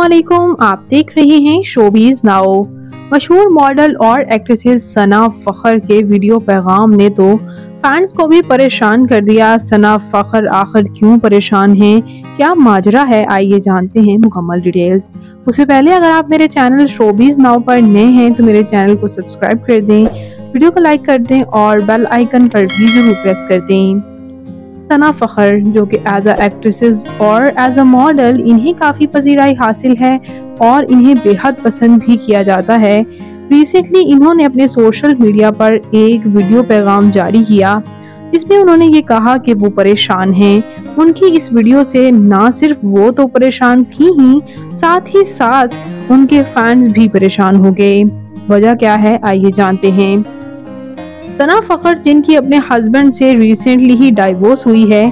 अस्सलामुअलैकुम, आप देख रहे हैं शोबीज नाउ। मशहूर मॉडल और एक्ट्रेसेस सना फखर के वीडियो पैगाम ने तो फैंस को भी परेशान कर दिया। सना फखर आखिर क्यों परेशान हैं, क्या माजरा है, आइए जानते हैं मुकम्मल डिटेल्स। उससे पहले अगर आप मेरे चैनल शोबीज नाउ पर नए हैं तो मेरे चैनल को सब्सक्राइब कर दें, वीडियो को लाइक कर दें और बेल आइकन पर भी जरूर प्रेस कर दें। सना फखर जो कि एज अ एक्ट्रेसेस और एज अ मॉडल इन्हें काफ़ी पजीराई हासिल है और इन्हें बेहद पसंद भी किया जाता है। रिसेंटली इन्होंने अपने सोशल मीडिया पर एक वीडियो पैगाम जारी किया जिसमें उन्होंने ये कहा कि वो परेशान हैं। उनकी इस वीडियो से ना सिर्फ वो तो परेशान थी ही, साथ ही साथ उनके फैंस भी परेशान हो गए। वजह क्या है, आइए जानते हैं। सना फखर जिनकी अपने हस्बैंड से रिसेंटली ही डाइवोर्स हुई है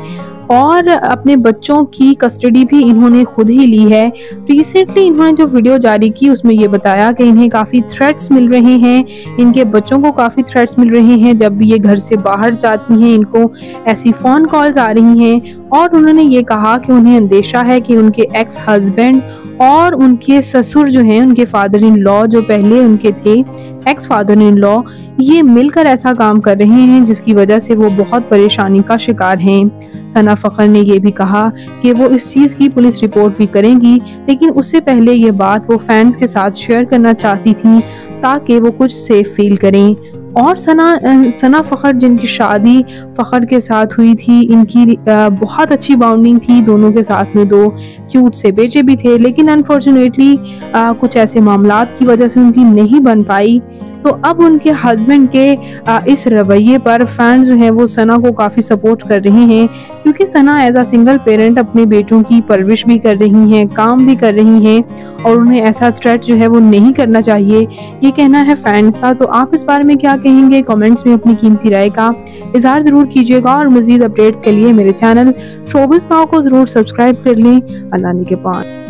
और अपने बच्चों की कस्टडी भी इन्होंने खुद ही ली है। रिसेंटली इन्होंने जो वीडियो जारी की उसमें ये बताया कि इन्हें काफ़ी थ्रेट्स मिल रहे हैं, इनके बच्चों को काफ़ी थ्रेट्स मिल रहे हैं। जब भी ये घर से बाहर जाती हैं इनको ऐसी फ़ोन कॉल्स आ रही हैं और उन्होंने ये कहा कि उन्हें अंदेशा है कि उनके एक्स हस्बैंड और उनके ससुर जो हैं, उनके फादर इन लॉ जो पहले उनके थे एक्स फादर इन लॉ, ये मिलकर ऐसा काम कर रहे हैं जिसकी वजह से वो बहुत परेशानी का शिकार हैं। सना फखर ने ये भी कहा कि वो इस चीज़ की पुलिस रिपोर्ट भी करेंगी, लेकिन उससे पहले ये बात वो फैंस के साथ शेयर करना चाहती थी ताकि वो कुछ सेफ फील करें। और सना फखर जिनकी शादी फखर के साथ हुई थी, इनकी बहुत अच्छी बाउंडिंग थी, दोनों के साथ में दो क्यूट से बेटे भी थे, लेकिन अनफॉर्चुनेटली कुछ ऐसे मामलात की वजह से उनकी नहीं बन पाई। तो अब उनके हस्बैंड के इस रवैये पर फैंस जो है वो सना को काफ़ी सपोर्ट कर रहे हैं, क्योंकि Sana as a single parent अपने बेटों की परवरिश भी कर रही हैं, काम भी कर रही हैं और उन्हें ऐसा थ्रेट जो है वो नहीं करना चाहिए, ये कहना है फैंस का। तो आप इस बारे में क्या कहेंगे, कमेंट्स में अपनी कीमती राय का इजहार ज़रूर कीजिएगा और मज़ीद अपडेट्स के लिए मेरे चैनल शोबिज़ नाउ को ज़रूर सब्सक्राइब कर लें। अल्लाह के पास।